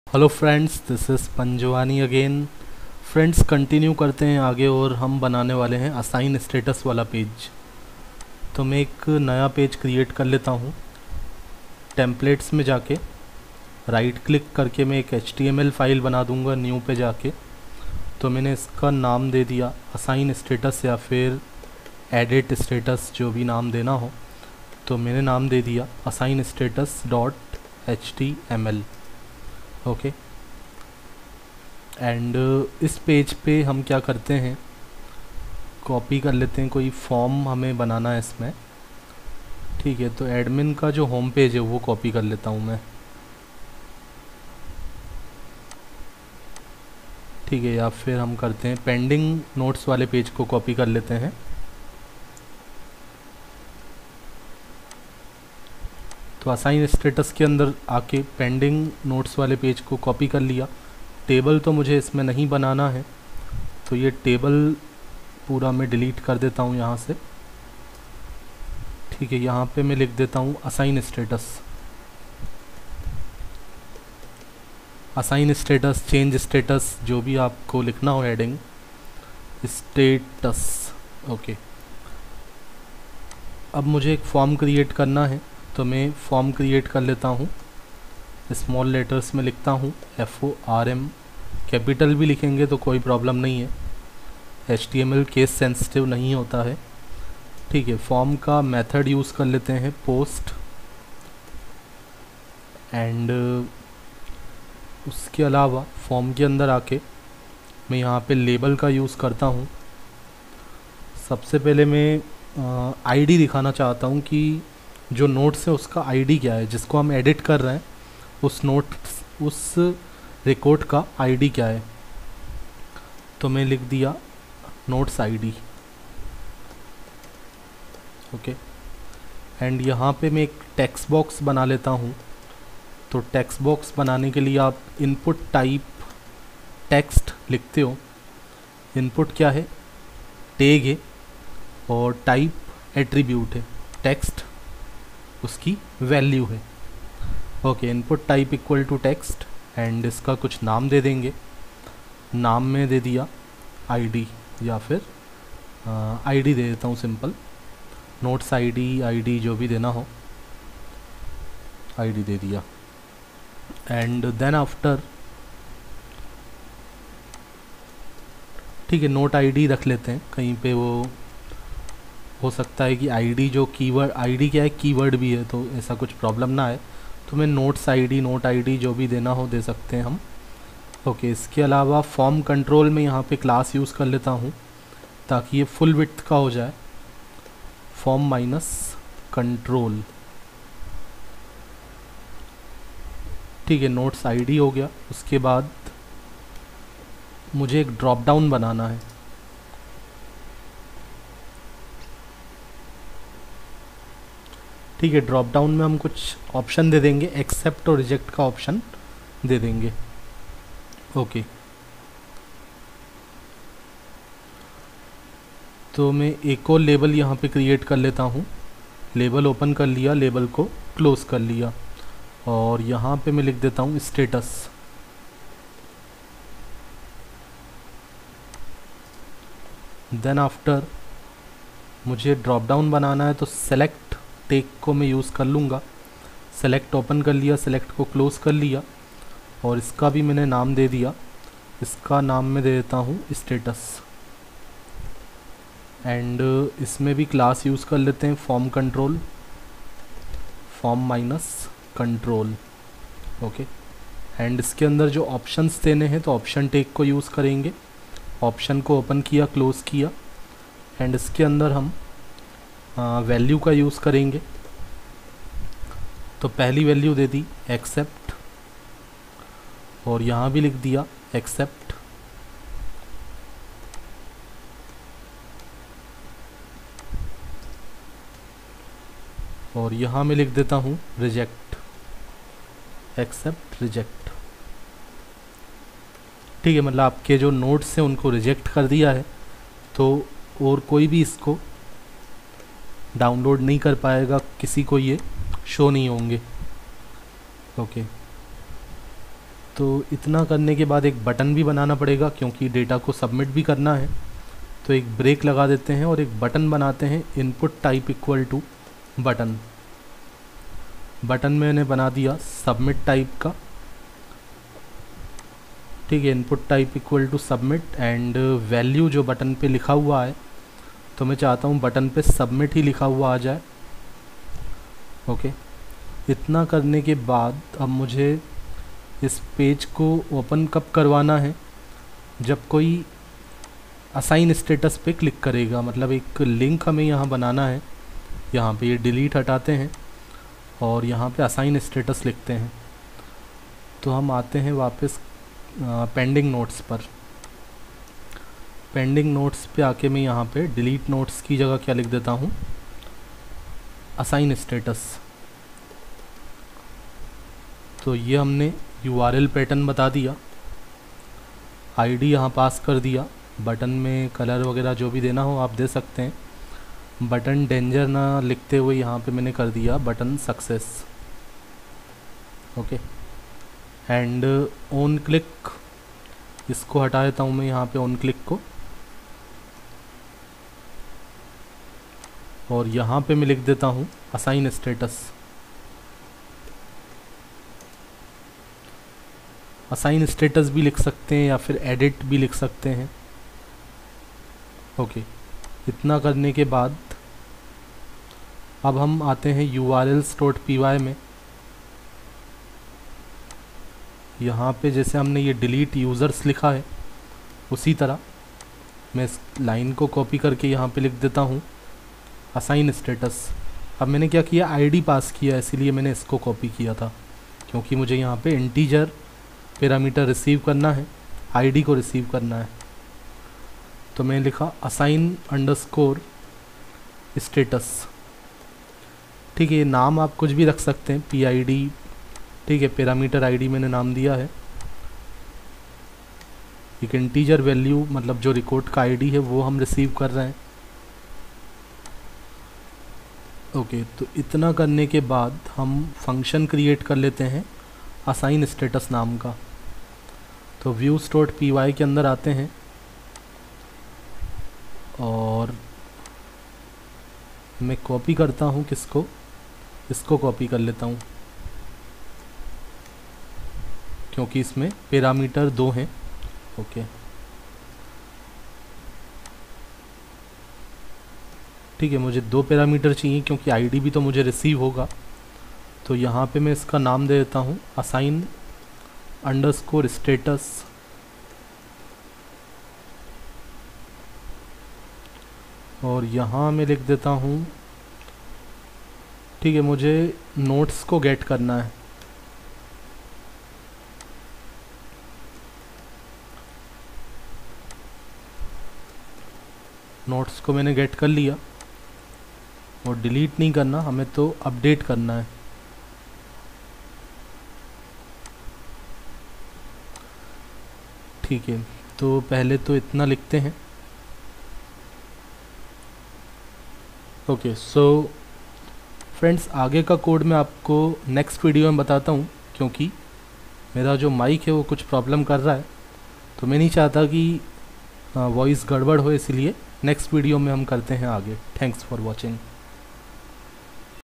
Hello friends, this is Panjwani again. Friends, continue करते हैं आगे और हम बनाने वाले हैं असाइन स्टेटस वाला पेज। तो मैं एक नया पेज क्रिएट कर लेता हूँ। टेम्पलेट्स में जाके राइट क्लिक करके मैं एक HTML फाइल बना दूँगा न्यू पे जाके। तो मैंने इसका नाम दे दिया असाइन स्टेटस या फिर एडिट स्टेटस, जो भी नाम देना हो। तो मैंने नाम दे दिया assign status .html। Okay. And इस पेज पे हम क्या करते हैं, कॉपी कर लेते हैं, कोई फॉर्म हमें बनाना है इसमें। ठीक है, तो एडमिन का जो होम पेज है वो कॉपी कर लेता हूँ मैं। ठीक है, या फिर हम करते हैं पेंडिंग नोट्स वाले पेज को कॉपी कर लेते हैं। तो असाइन स्टेटस के अंदर आके पेंडिंग नोट्स वाले पेज को कॉपी कर लिया। टेबल तो मुझे इसमें नहीं बनाना है, तो ये टेबल पूरा मैं डिलीट कर देता हूँ यहाँ से। ठीक है, यहाँ पे मैं लिख देता हूँ assign status. Assign status, change status, जो भी आपको लिखना हो हेडिंग, स्टेटस। ओके। अब मुझे एक फॉर्म क्रिएट करना है, तो मैं फॉर्म क्रिएट कर लेता हूँ। स्मॉल लेटर्स में लिखता हूँ FORM। कैपिटल भी लिखेंगे तो कोई प्रॉब्लम नहीं है, HTML केस सेंसिटिव नहीं होता है। ठीक है, फॉर्म का मेथड यूज़ कर लेते हैं पोस्ट। एंड उसके अलावा फॉर्म के अंदर आके मैं यहाँ पे लेबल का यूज़ करता हूँ। सबसे पहले मैं ID दिखाना चाहता हूँ कि जो नोट्स है उसका ID क्या है, जिसको हम एडिट कर रहे हैं उस उस रिकॉर्ड का ID क्या है। तो मैं लिख दिया नोट्स ID। ओके। एंड यहाँ पे मैं एक टेक्स्ट बॉक्स बना लेता हूँ। तो टेक्स्ट बॉक्स बनाने के लिए आप इनपुट टाइप टेक्स्ट लिखते हो। इनपुट क्या है, टैग है, और टाइप एट्रीब्यूट है, टेक्स्ट उसकी वैल्यू है। Okay, input type equal to text, and इसका कुछ नाम दे देंगे। नाम में दे दिया ID, या फिर ID दे देता हूँ सिंपल, नोट्स ID जो भी देना हो, ID दे दिया। एंड देन आफ्टर, ठीक है, नोट ID रख लेते हैं कहीं पे, वो हो सकता है कि ID जो कीवर्ड, ID क्या है, कीवर्ड भी है, तो ऐसा कुछ प्रॉब्लम ना आए। तो मैं नोट ID जो भी देना हो दे सकते हैं हम। ओके। इसके अलावा फॉर्म कंट्रोल में यहाँ पे क्लास यूज़ कर लेता हूँ ताकि ये फुल विड्थ का हो जाए, फॉर्म माइनस कंट्रोल। ठीक है, नोट्स ID हो गया। उसके बाद मुझे एक ड्रॉप डाउन बनाना है। ठीक है, ड्रॉप डाउन में हम कुछ ऑप्शन दे देंगे, एक्सेप्ट और रिजेक्ट का ऑप्शन दे देंगे। ओके। तो मैं एक और लेबल यहाँ पे क्रिएट कर लेता हूँ। लेबल ओपन कर लिया, लेबल को क्लोज कर लिया, और यहाँ पे मैं लिख देता हूँ स्टेटस। देन आफ्टर मुझे ड्रॉप डाउन बनाना है, तो सेलेक्ट टेक को मैं यूज़ कर लूँगा। सेलेक्ट ओपन कर लिया, सेलेक्ट को क्लोज कर लिया, और इसका भी मैंने नाम दे दिया। इसका नाम मैं दे देता हूँ स्टेटस। एंड इसमें भी क्लास यूज़ कर लेते हैं form control, form minus control. Okay. And इसके अंदर जो ऑप्शंस देने हैं, तो ऑप्शन टेक को यूज़ करेंगे। ऑप्शन को ओपन किया, क्लोज किया, एंड इसके अंदर हम वैल्यू का यूज़ करेंगे। तो पहली वैल्यू दे दी एक्सेप्ट, और यहाँ भी लिख दिया एक्सेप्ट। और यहाँ मैं लिख देता हूँ रिजेक्ट, एक्सेप्ट रिजेक्ट। ठीक है, मतलब आपके जो नोट्स हैं उनको रिजेक्ट कर दिया है, तो और कोई भी इसको डाउनलोड नहीं कर पाएगा, किसी को ये शो नहीं होंगे। ओके। तो इतना करने के बाद एक बटन भी बनाना पड़ेगा क्योंकि डेटा को सबमिट भी करना है। तो एक ब्रेक लगा देते हैं और एक बटन बनाते हैं, input type equal to button. Button मैंने बना दिया सबमिट टाइप का, ठीक है। Input type equal to submit and value जो बटन पे लिखा हुआ है, तो मैं चाहता हूँ बटन पे सबमिट ही लिखा हुआ आ जाए। ओके, इतना करने के बाद अब मुझे इस पेज को ओपन कब करवाना है, जब कोई असाइन स्टेटस पे क्लिक करेगा। मतलब एक लिंक हमें यहाँ बनाना है। यहाँ पे ये डिलीट हटाते हैं और यहाँ पे असाइन स्टेटस लिखते हैं। तो हम आते हैं वापस पेंडिंग नोट्स पर। पेंडिंग नोट्स पे आके मैं यहाँ पे डिलीट नोट्स की जगह क्या लिख देता हूँ, असाइन स्टेटस। तो ये हमने URL पैटर्न बता दिया, आईडी यहाँ पास कर दिया, बटन में कलर वगैरह जो भी देना हो आप दे सकते हैं। बटन डेंजर ना लिखते हुए यहाँ पे मैंने कर दिया button success. Okay, and on click, इसको हटा देता हूँ मैं यहाँ पे ऑन क्लिक को, और यहाँ पे मैं लिख देता हूँ असाइन स्टेटस। असाइन स्टेटस भी लिख सकते हैं या फिर एडिट भी लिख सकते हैं। ओके, इतना करने के बाद अब हम आते हैं urls.py में। यहाँ पे जैसे हमने ये डिलीट यूज़र्स लिखा है, उसी तरह मैं इस लाइन को कॉपी करके यहाँ पे लिख देता हूँ असाइन स्टेटस। अब मैंने क्या किया, आईडी पास किया, इसीलिए मैंने इसको कॉपी किया था, क्योंकि मुझे यहाँ पे इंटीजर पैरामीटर रिसीव करना है, आईडी को रिसीव करना है। तो मैंने लिखा असाइन अंडरस्कोर स्टेटस, ठीक है। नाम आप कुछ भी रख सकते हैं, PID, ठीक है, पैरामीटर आईडी मैंने नाम दिया है। एक इंटीजर वैल्यू, मतलब जो रिकॉर्ड का आईडी है वो हम रिसीव कर रहे हैं। ओके, तो इतना करने के बाद हम फंक्शन क्रिएट कर लेते हैं असाइन स्टेटस नाम का। तो views.py के अंदर आते हैं और मैं कॉपी करता हूँ किसको, इसको कॉपी कर लेता हूँ क्योंकि इसमें पैरामीटर 2 हैं। ओके, ठीक है, मुझे 2 पैरामीटर चाहिए क्योंकि आईडी भी तो मुझे रिसीव होगा। तो यहाँ पे मैं इसका नाम दे देता हूँ असाइन अंडरस्कोर स्टेटस, और यहाँ मैं लिख देता हूँ, ठीक है, मुझे नोट्स को गेट करना है। नोट्स को मैंने गेट कर लिया, और डिलीट नहीं करना हमें, तो अपडेट करना है। ठीक है, तो पहले तो इतना लिखते हैं। ओके, सो फ्रेंड्स, आगे का कोड मैं आपको नेक्स्ट वीडियो में बताता हूँ, क्योंकि मेरा जो माइक है वो कुछ प्रॉब्लम कर रहा है, तो मैं नहीं चाहता कि वॉइस गड़बड़ हो, इसलिए नेक्स्ट वीडियो में हम करते हैं आगे। Thanks for watching.